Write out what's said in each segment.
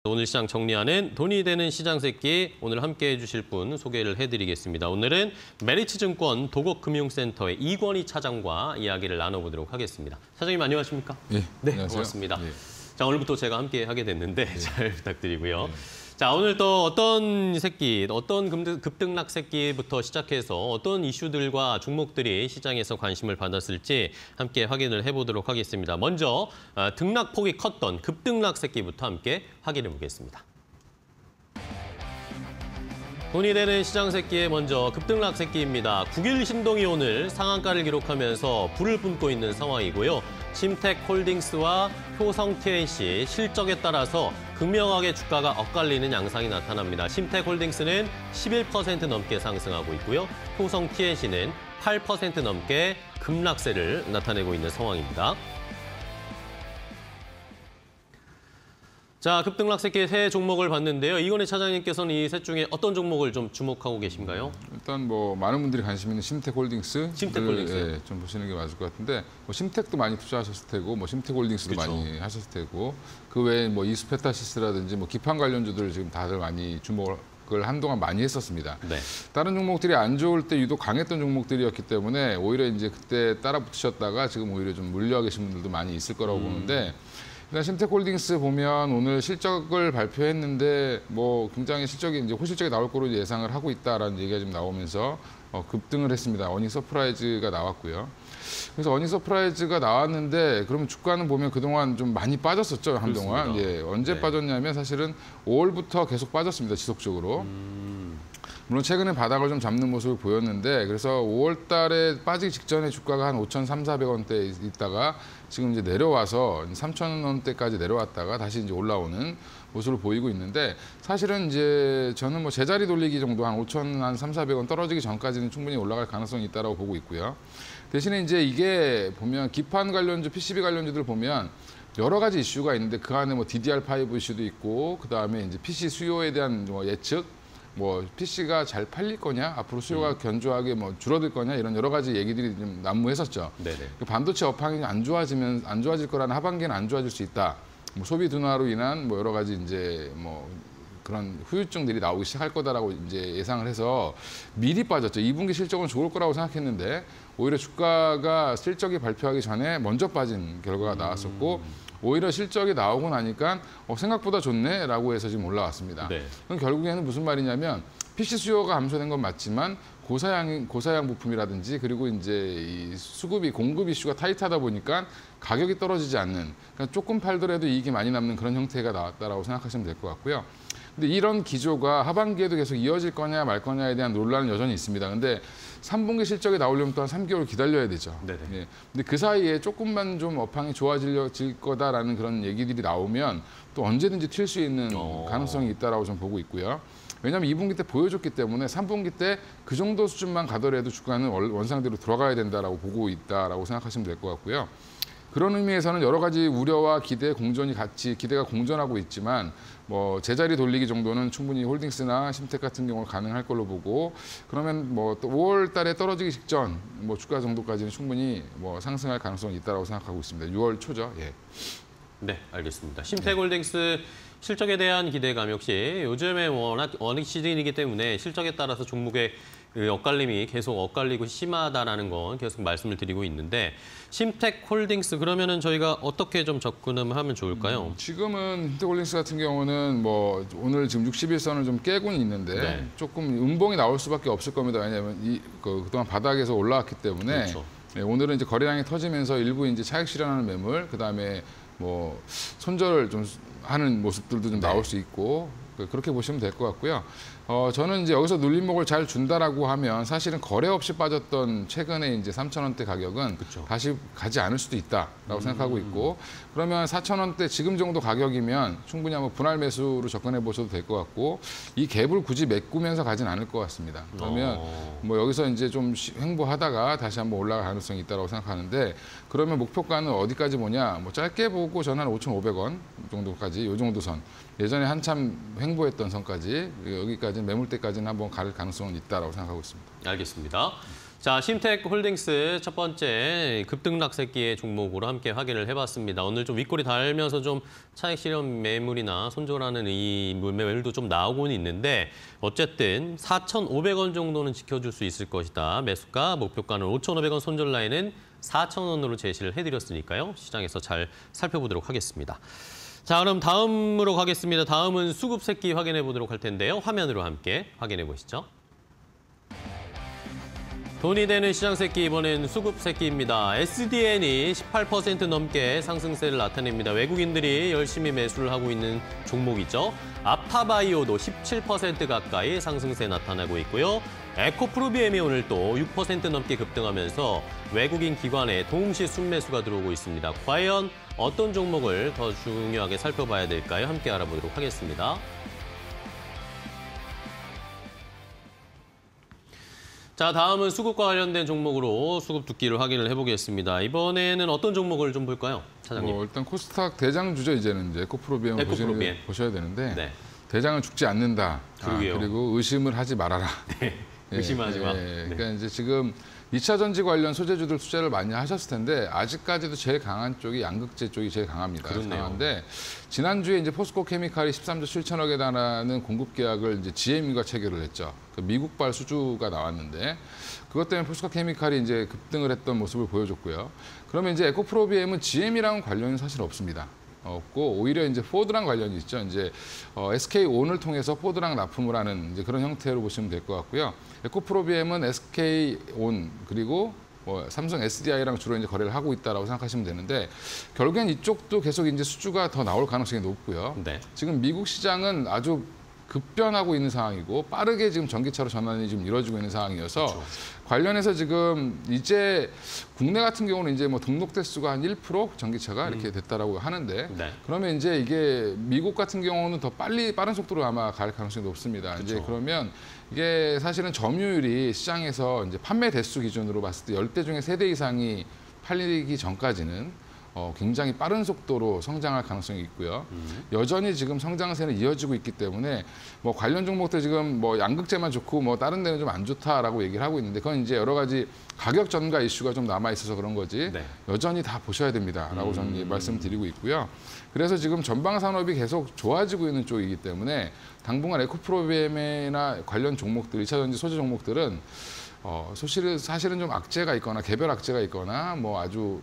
오늘 시장 정리하는 돈이 되는 시장 새끼, 오늘 함께해 주실 분 소개를 해드리겠습니다. 오늘은 메리츠증권 도곡금융센터의 이권희 차장과 이야기를 나눠보도록 하겠습니다. 차장님 안녕하십니까? 네, 안녕하세요. 고맙습니다. 예. 자, 오늘부터 제가 함께 하게 됐는데 잘 부탁드리고요. 예. 자, 오늘 또 어떤 새끼, 어떤 급등락 새끼부터 시작해서 어떤 이슈들과 종목들이 시장에서 관심을 받았을지 함께 확인을 해보도록 하겠습니다. 먼저 등락폭이 컸던 급등락 새끼부터 함께 확인해 보겠습니다. 돈이 되는 시장 새끼의 먼저 급등락 새끼입니다. 9일 신동이 오늘 상한가를 기록하면서 불을 뿜고 있는 상황이고요. 심텍홀딩스와 효성TNC 실적에 따라서 극명하게 주가가 엇갈리는 양상이 나타납니다. 심텍홀딩스는 11% 넘게 상승하고 있고요. 효성TNC는 8% 넘게 급락세를 나타내고 있는 상황입니다. 자, 급등락 새끼 세 종목을 봤는데요. 이권희 차장님께서는 이 셋 중에 어떤 종목을 좀 주목하고 계신가요? 일단 뭐 많은 분들이 관심 있는 심텍홀딩스, 심텍홀딩스. 좀 보시는 게 맞을 것 같은데, 뭐 심텍도 많이 투자하셨을 테고, 뭐 심텍홀딩스도 그렇죠. 많이 하셨을 테고, 그 외에 뭐 이수페타시스라든지 뭐 기판 관련주들 지금 다들 많이 주목을 한동안 많이 했었습니다. 네. 다른 종목들이 안 좋을 때 유독 강했던 종목들이었기 때문에 오히려 이제 그때 따라 붙으셨다가 지금 오히려 좀 물려 계신 분들도 많이 있을 거라고 보는데. 일단 심텍홀딩스 보면 오늘 실적을 발표했는데 뭐 굉장히 실적이 이제 호실적이 나올 거로 예상을 하고 있다라는 얘기가 좀 나오면서 급등을 했습니다. 어닝 서프라이즈가 나왔고요. 그래서 어닝 서프라이즈가 나왔는데 그러면 주가는 보면 그동안 좀 많이 빠졌었죠, 한동안. 예, 언제 빠졌냐면 사실은 5월부터 계속 빠졌습니다, 지속적으로. 물론 최근에 바닥을 좀 잡는 모습을 보였는데 그래서 5월 달에 빠지기 직전에 주가가 한 5,300~400원대에 있다가 지금 이제 내려와서 3,000원대까지 내려왔다가 다시 이제 올라오는 모습을 보이고 있는데 사실은 이제 저는 뭐 제자리 돌리기 정도 한 5,300~400원 떨어지기 전까지는 충분히 올라갈 가능성이 있다고 보고 있고요. 대신에 이제 이게 보면 기판 관련주, PCB 관련주들 보면 여러 가지 이슈가 있는데 그 안에 뭐 DDR5 이슈도 있고 그 다음에 이제 PC 수요에 대한 뭐 예측, 뭐 PC가 잘 팔릴 거냐, 앞으로 수요가 견조하게 뭐 줄어들 거냐 이런 여러 가지 얘기들이 좀 난무했었죠. 네네. 반도체 업황이 안 좋아질 거라는 하반기는 안 좋아질 수 있다. 뭐 소비 둔화로 인한 뭐 여러 가지 이제 뭐 그런 후유증들이 나오기 시작할 거다라고 이제 예상을 해서 미리 빠졌죠. 2분기 실적은 좋을 거라고 생각했는데 오히려 주가가 실적이 발표하기 전에 먼저 빠진 결과가 나왔었고. 오히려 실적이 나오고 나니까 생각보다 좋네라고 해서 지금 올라왔습니다. 네. 그럼 결국에는 무슨 말이냐면 PC 수요가 감소된 건 맞지만 고사양 부품이라든지 그리고 이제 이 수급이 공급 이슈가 타이트하다 보니까 가격이 떨어지지 않는, 그러니까 조금 팔더라도 이익이 많이 남는 그런 형태가 나왔다라고 생각하시면 될 것 같고요. 근데 이런 기조가 하반기에도 계속 이어질 거냐 말 거냐에 대한 논란은 여전히 있습니다. 근데 3분기 실적이 나오려면 또한 3개월 기다려야 되죠. 네네. 예. 근데 그 사이에 조금만 좀 업황이 좋아질 거다라는 그런 얘기들이 나오면 또 언제든지 튈 수 있는 가능성이 있다라고 좀 보고 있고요. 왜냐하면 2분기 때 보여줬기 때문에 3분기 때 그 정도 수준만 가더라도 주가는 원상대로 돌아가야 된다라고 보고 있다라고 생각하시면 될 것 같고요. 그런 의미에서는 여러 가지 우려와 기대, 공존이 같이 기대가 공존하고 있지만 뭐 제자리 돌리기 정도는 충분히 홀딩스나 심텍 같은 경우는 가능할 걸로 보고 그러면 뭐 또 5월 달에 떨어지기 직전 뭐 주가 정도까지는 충분히 뭐 상승할 가능성이 있다고 생각하고 있습니다. 6월 초죠. 예. 네, 알겠습니다. 심텍홀딩스 실적에 대한 기대감 역시 요즘에 워낙 시즌이기 때문에 실적에 따라서 종목의 엇갈림이 계속 엇갈리고 심하다라는 건 계속 말씀을 드리고 있는데 심텍홀딩스 그러면은 저희가 어떻게 좀 접근을 하면 좋을까요? 지금은 심텍홀딩스 같은 경우는 뭐 오늘 지금 60일선을 좀 깨고는 있는데 네. 조금 음봉이 나올 수밖에 없을 겁니다. 왜냐하면 그동안 바닥에서 올라왔기 때문에 그렇죠. 네, 오늘은 이제 거래량이 터지면서 일부 이제 차익 실현하는 매물, 그다음에 뭐 손절을 좀 하는 모습들도 좀 나올 수 있고 그렇게 보시면 될 것 같고요. 저는 이제 여기서 눌림목을 잘 준다라고 하면 사실은 거래 없이 빠졌던 최근에 이제 3,000원대 가격은 그쵸. 다시 가지 않을 수도 있다라고 생각하고 있고 그러면 4,000원대 지금 정도 가격이면 충분히 한번 분할 매수로 접근해 보셔도 될 것 같고 이 갭을 굳이 메꾸면서 가진 않을 것 같습니다. 그러면 뭐 여기서 이제 좀 횡보하다가 다시 한번 올라갈 가능성이 있다고 생각하는데 그러면 목표가는 어디까지 보냐? 뭐 짧게 보고 저는 한 5,500원 정도까지 요 정도 선. 예전에 한참 횡보했던 선까지 여기까지 매물대까지는 한번 갈 가능성은 있다라고 생각하고 있습니다. 알겠습니다. 자, 심텍 홀딩스 첫 번째 급등락 새끼의 종목으로 함께 확인을 해봤습니다. 오늘 좀 윗골이 달면서 좀 차익 실현 매물이나 손절하는 이 매물도 좀 나오고는 있는데 어쨌든 4,500원 정도는 지켜줄 수 있을 것이다. 매수가, 목표가는 5,500원, 손절 라인은 4,000원으로 제시를 해드렸으니까요. 시장에서 잘 살펴보도록 하겠습니다. 자, 그럼 다음으로 가겠습니다. 다음은 수급 새끼 확인해 보도록 할 텐데요. 화면으로 함께 확인해 보시죠. 돈이 되는 시장 새끼, 이번엔 수급 새끼입니다. SDN이 18% 넘게 상승세를 나타냅니다. 외국인들이 열심히 매수를 하고 있는 종목이죠. 아파바이오도 17% 가까이 상승세 나타나고 있고요. 에코프로비엠이 오늘 또 6% 넘게 급등하면서 외국인 기관에 동시 순매수가 들어오고 있습니다. 과연 어떤 종목을 더 중요하게 살펴봐야 될까요? 함께 알아보도록 하겠습니다. 자, 다음은 수급과 관련된 종목으로 수급 두기를 확인을 해보겠습니다. 이번에는 어떤 종목을 좀 볼까요, 차장님? 일단 코스닥 대장주죠. 이제는 이제 에코프로비엠 보셔야 되는데 네. 대장은 죽지 않는다. 그리고 의심을 하지 말아라. 네. 의심하지 마. 그러니까 이제 지금 2차 전지 관련 소재주들 투자를 많이 하셨을 텐데 아직까지도 제일 강한 쪽이 양극재 쪽이 제일 강합니다. 그렇네요. 강한데 지난주에 이제 포스코 케미칼이 13조 7천억에 달하는 공급 계약을 이제 GM과 체결을 했죠. 그 미국발 수주가 나왔는데 그것 때문에 포스코 케미칼이 이제 급등을 했던 모습을 보여줬고요. 그러면 이제 에코프로비엠은 GM이랑은 관련이 사실 없습니다. 없고 오히려 이제 포드랑 관련이 있죠. 이제 SK온을 통해서 포드랑 납품을 하는 이제 그런 형태로 보시면 될 것 같고요. 에코프로비엠은 SK온 그리고 삼성 SDI랑 주로 이제 거래를 하고 있다라고 생각하시면 되는데 결국엔 이쪽도 계속 이제 수주가 더 나올 가능성이 높고요. 네. 지금 미국 시장은 아주 급변하고 있는 상황이고 빠르게 지금 전기차로 전환이 지금 이루어지고 있는 상황이어서 그렇죠. 관련해서 지금 이제 국내 같은 경우는 이제 뭐 등록 대수가 한 1% 전기차가 이렇게 됐다라고 하는데 네. 그러면 이제 이게 미국 같은 경우는 더 빠른 속도로 아마 갈 가능성이 높습니다. 그렇죠. 이제 그러면 이게 사실은 점유율이 시장에서 이제 판매 대수 기준으로 봤을 때 10대 중에 3대 이상이 팔리기 전까지는 굉장히 빠른 속도로 성장할 가능성이 있고요. 여전히 지금 성장세는 이어지고 있기 때문에 뭐 관련 종목들 지금 뭐 양극재만 좋고 뭐 다른 데는 좀 안 좋다라고 얘기를 하고 있는데 그건 이제 여러 가지 가격 전가 이슈가 좀 남아 있어서 그런 거지 네. 여전히 다 보셔야 됩니다라고 저는 말씀드리고 있고요. 그래서 지금 전방 산업이 계속 좋아지고 있는 쪽이기 때문에 당분간 에코프로비엠이나 관련 종목들, 2차 전지 소재 종목들은 사실은 좀 악재가 있거나 개별 악재가 있거나 뭐 아주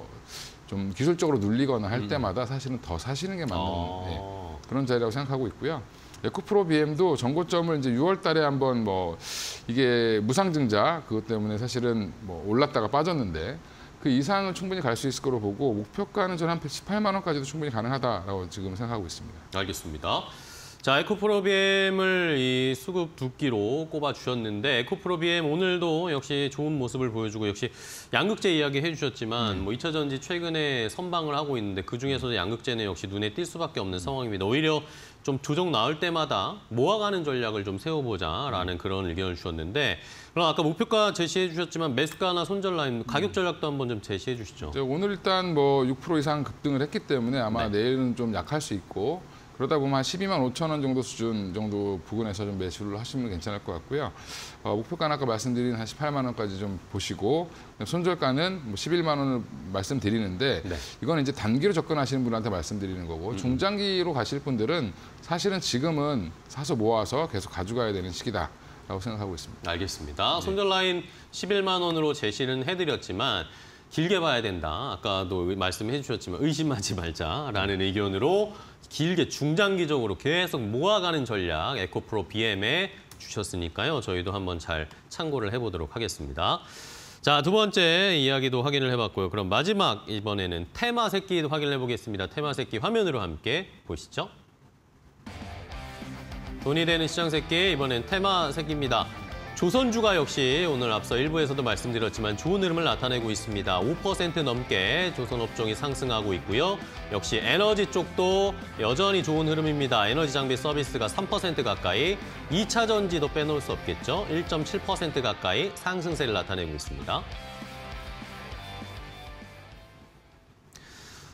좀 기술적으로 눌리거나 할 때마다 사실은 더 사시는 게 맞는 그런 자리라고 생각하고 있고요. 에코프로비엠도 전고점을 이제 6월 달에 한번 이게 무상증자 그것 때문에 사실은 올랐다가 빠졌는데 그 이상은 충분히 갈 수 있을 거로 보고 목표가는 저는 한 18만 원까지도 충분히 가능하다라고 지금 생각하고 있습니다. 알겠습니다. 자, 에코프로비엠을 이 수급 두기로 꼽아주셨는데 에코프로비엠 오늘도 역시 좋은 모습을 보여주고 역시 양극재 이야기 해주셨지만 2차 전지 최근에 선방을 하고 있는데 그중에서도 양극재는 역시 눈에 띌 수밖에 없는 상황입니다. 오히려 좀 조정 나올 때마다 모아가는 전략을 좀 세워보자라는 그런 의견을 주셨는데 그럼 아까 목표가 제시해 주셨지만 매수가나 손절 라인 가격 전략도 한번 좀 제시해 주시죠. 오늘 일단 6% 이상 급등을 했기 때문에 아마 내일은 좀 약할 수 있고 그러다 보면 한 12만 5천 원 정도 수준 정도 부근에서 좀 매수를 하시면 괜찮을 것 같고요. 목표가는 아까 말씀드린 한 18만 원까지 좀 보시고 손절가는 11만 원을 말씀드리는데 이건 이제 단기로 접근하시는 분한테 말씀드리는 거고 중장기로 가실 분들은 사실은 지금은 사서 모아서 계속 가져가야 되는 시기다라고 생각하고 있습니다. 알겠습니다. 손절 라인 11만 원으로 제시는 해드렸지만 길게 봐야 된다. 아까도 말씀해 주셨지만 의심하지 말자라는 의견으로 길게 중장기적으로 계속 모아가는 전략 에코프로비엠에 주셨으니까요. 저희도 한번 잘 참고를 해보도록 하겠습니다. 자, 두 번째 이야기도 확인을 해봤고요. 그럼 마지막 이번에는 테마 새끼도 확인을 해보겠습니다. 테마 새끼 화면으로 함께 보시죠. 돈이 되는 시장 새끼, 이번엔 테마 새끼입니다. 조선주가 역시 오늘 앞서 1부에서도 말씀드렸지만 좋은 흐름을 나타내고 있습니다. 5% 넘게 조선업종이 상승하고 있고요. 역시 에너지 쪽도 여전히 좋은 흐름입니다. 에너지 장비 서비스가 3% 가까이, 2차 전지도 빼놓을 수 없겠죠. 1.7% 가까이 상승세를 나타내고 있습니다.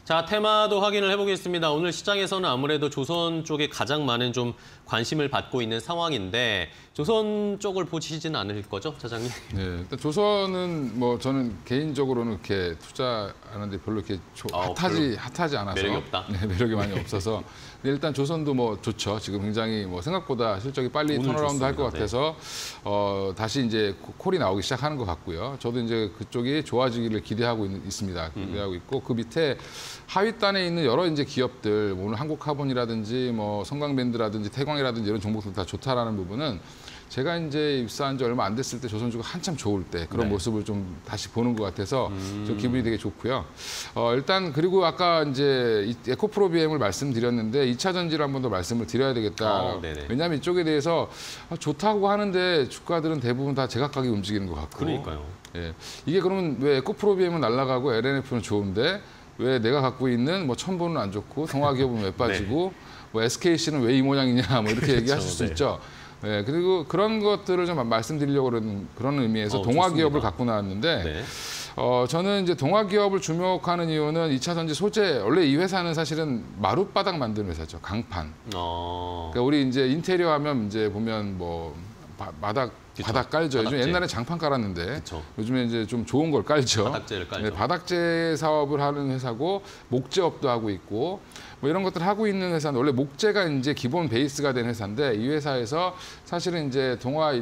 자, 테마도 확인을 해보겠습니다. 오늘 시장에서는 아무래도 조선 쪽에 가장 많은 좀 관심을 받고 있는 상황인데 조선 쪽을 보시지는 않을 거죠, 차장님? 네, 일단 조선은 뭐 저는 개인적으로는 이렇게 투자하는데 별로 이렇게 핫하지 않아서 매력이 없다. 네, 매력이 많이 없어서. 근데 일단 조선도 뭐 좋죠. 지금 굉장히 뭐 생각보다 실적이 빨리 턴어라운드 할 것 같아서 다시 이제 콜이 나오기 시작하는 것 같고요. 저도 이제 그쪽이 좋아지기를 기대하고 있습니다. 기대하고 있고 그 밑에 하위단에 있는 여러 이제 기업들, 오늘 한국카본이라든지 뭐 성강밴드라든지 태광이라든지 이런 종목들 다 좋다라는 부분은 제가 이제 입사한 지 얼마 안 됐을 때 조선주가 한참 좋을 때 그런 모습을 좀 다시 보는 것 같아서 좀 기분이 되게 좋고요. 일단 그리고 아까 이제 에코프로비엠을 말씀드렸는데 2차 전지를 한 번 더 말씀을 드려야 되겠다. 왜냐하면 이쪽에 대해서 좋다고 하는데 주가들은 대부분 다 제각각이 움직이는 것 같고. 그러니까요. 예, 이게 그러면 왜 에코프로비엠은 날아가고 LNF는 좋은데 왜 내가 갖고 있는 뭐 첨보는 안 좋고 동화기업은 왜 빠지고 뭐 SKC는 왜 이 모양이냐 뭐 이렇게 얘기하실 수 있죠. 네, 그리고 그런 것들을 좀 말씀드리려고 그런 의미에서 동화기업을 갖고 나왔는데 저는 이제 동화기업을 주목하는 이유는 2차 전지 소재, 원래 이 회사는 사실은 마룻바닥 만드는 회사죠. 강판. 그러니까 우리 이제 인테리어 하면 이제 보면 뭐 바닥 깔죠. 요즘 옛날에 장판 깔았는데 요즘에 이제 좀 좋은 걸 깔죠. 바닥재를 깔죠. 네, 바닥재 사업을 하는 회사고 목재업도 하고 있고 뭐 이런 것들 하고 있는 회사는 원래 목재가 이제 기본 베이스가 된 회사인데 이 회사에서 사실은 이제 동화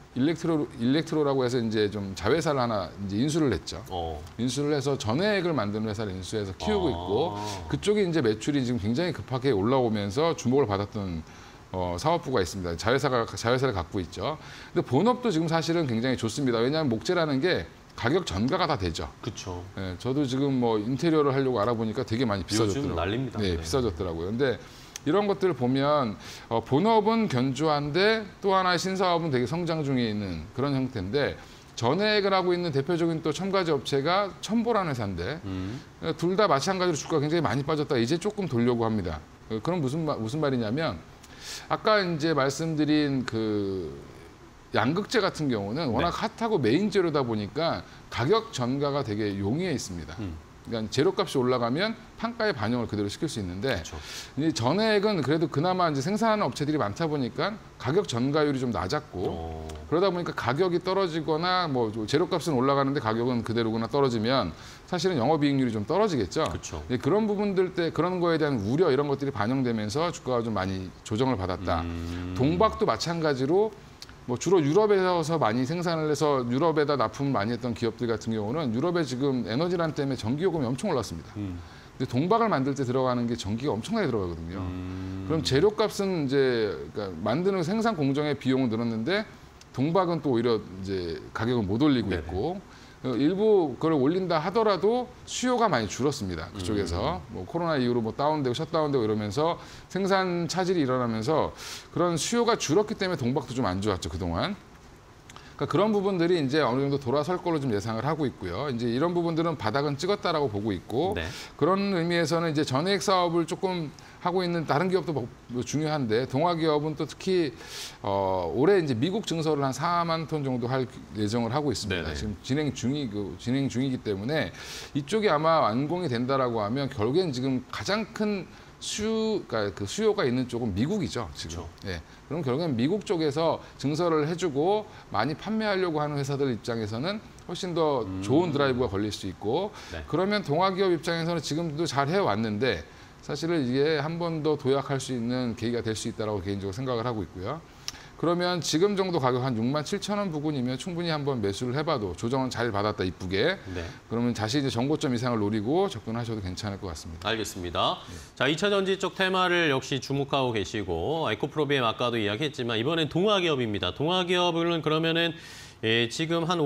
일렉트로라고 해서 이제 좀 자회사를 하나 이제 인수를 했죠. 인수를 해서 전해액을 만드는 회사를 인수해서 키우고 있고 그쪽이 이제 매출이 지금 굉장히 급하게 올라오면서 주목을 받았던 사업부가 있습니다. 자회사를 갖고 있죠. 근데 본업도 지금 사실은 굉장히 좋습니다. 왜냐하면 목재라는 게 가격 전가가 다 되죠. 그렇죠. 네, 저도 지금 뭐 인테리어를 하려고 알아보니까 되게 많이 비싸졌더라고요. 요즘 난립니다. 네, 비싸졌더라고요. 근데 이런 것들을 보면 본업은 견조한데 또 하나의 신사업은 되게 성장 중에 있는 그런 형태인데 전액을 하고 있는 대표적인 또 첨가제 업체가 첨보라는 회사인데 둘 다 마찬가지로 주가가 굉장히 많이 빠졌다가 이제 조금 돌려고 합니다. 그럼 무슨 말이냐면 아까 이제 말씀드린 그 양극재 같은 경우는 워낙 핫하고 메인 재료다 보니까 가격 전가가 되게 용이해 있습니다. 그러니까 재료값이 올라가면 판가의 반영을 그대로 시킬 수 있는데 이 전액은 그래도 그나마 이제 생산하는 업체들이 많다 보니까 가격 전가율이 좀 낮았고 그러다 보니까 가격이 떨어지거나 뭐 재료값은 올라가는데 가격은 그대로거나 떨어지면 사실은 영업이익률이 좀 떨어지겠죠. 그런 부분들 때 그런 거에 대한 우려 이런 것들이 반영되면서 주가가 좀 많이 조정을 받았다. 동박도 마찬가지로 뭐 주로 유럽에서 많이 생산을 해서 유럽에다 납품을 많이 했던 기업들 같은 경우는 유럽에 지금 에너지난 때문에 전기요금이 엄청 올랐습니다. 근데 동박을 만들 때 들어가는 게 전기가 엄청나게 들어가거든요. 그럼 재료값은 이제 그러니까 만드는 생산 공정의 비용은 늘었는데 동박은 또 오히려 이제 가격을 못 올리고 있고 일부 그걸 올린다 하더라도 수요가 많이 줄었습니다. 그쪽에서 뭐 코로나 이후로 뭐 다운되고 셧다운되고 이러면서 생산 차질이 일어나면서 그런 수요가 줄었기 때문에 동박도 좀 안 좋았죠 그동안. 그러니까 그런 부분들이 이제 어느 정도 돌아설 걸로 좀 예상을 하고 있고요. 이제 이런 부분들은 바닥은 찍었다라고 보고 있고 그런 의미에서는 이제 전액 사업을 조금 하고 있는 다른 기업도 뭐 중요한데 동화기업은 또 특히 올해 이제 미국 증설을 한 4만 톤 정도 할 예정을 하고 있습니다. 지금 진행 중이기 때문에 이쪽이 아마 완공이 된다라고 하면 결국엔 지금 가장 큰 그러니까 그 수요가 있는 쪽은 미국이죠, 지금. 예. 그럼 결국엔 미국 쪽에서 증설을 해주고 많이 판매하려고 하는 회사들 입장에서는 훨씬 더 좋은 드라이브가 걸릴 수 있고 그러면 동화기업 입장에서는 지금도 잘 해왔는데 사실은 이게 한 번 더 도약할 수 있는 계기가 될 수 있다고 개인적으로 생각을 하고 있고요. 그러면 지금 정도 가격 한 67,000원 부근이면 충분히 한번 매수를 해봐도 조정은 잘 받았다 이쁘게. 그러면 다시 이제 정고점 이상을 노리고 접근하셔도 괜찮을 것 같습니다. 알겠습니다. 자, 2차 전지 쪽 테마를 역시 주목하고 계시고 에코프로비엠 아까도 이야기했지만 이번엔 동화기업입니다. 동화기업은 그러면은 지금 한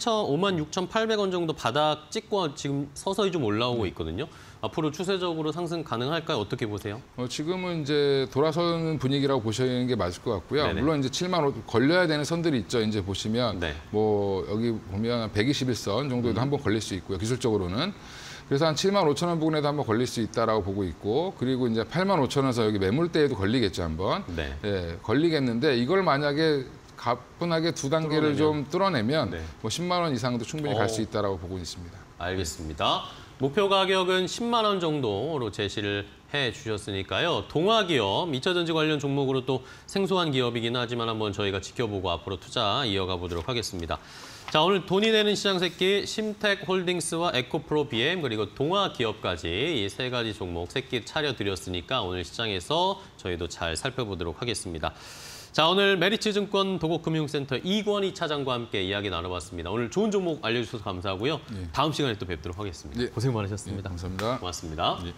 56,800원 정도 바닥 찍고 지금 서서히 좀 올라오고 있거든요. 앞으로 추세적으로 상승 가능할까요? 어떻게 보세요? 지금은 이제 돌아서는 분위기라고 보시는 게 맞을 것 같고요. 물론 이제 7만 5 걸려야 되는 선들이 있죠. 이제 보시면 뭐 여기 보면 121선 정도에도 한번 걸릴 수 있고요. 기술적으로는. 그래서 한 7만 5천 원 부근에도 한번 걸릴 수 있다라고 보고 있고 그리고 이제 8만 5천 원에서 여기 매물대에도 걸리겠죠. 한번. 걸리겠는데 이걸 만약에 가뿐하게 두 단계를 좀 뚫어내면 뭐 10만 원 이상도 충분히 갈 수 있다라고 보고 있습니다. 알겠습니다. 목표 가격은 10만 원 정도로 제시를 해 주셨으니까요. 동아기업, 2차 전지 관련 종목으로 또 생소한 기업이긴 하지만 한번 저희가 지켜보고 앞으로 투자 이어가 보도록 하겠습니다. 자, 오늘 돈이 되는 시장 새끼 심텍홀딩스와 에코프로 BM 그리고 동아기업까지 이 세 가지 종목 새끼 차려드렸으니까 오늘 시장에서 저희도 잘 살펴보도록 하겠습니다. 자, 오늘 메리츠증권 도곡금융센터 이권희 차장과 함께 이야기 나눠봤습니다. 오늘 좋은 종목 알려주셔서 감사하고요. 다음 시간에 또 뵙도록 하겠습니다. 고생 많으셨습니다. 감사합니다. 고맙습니다.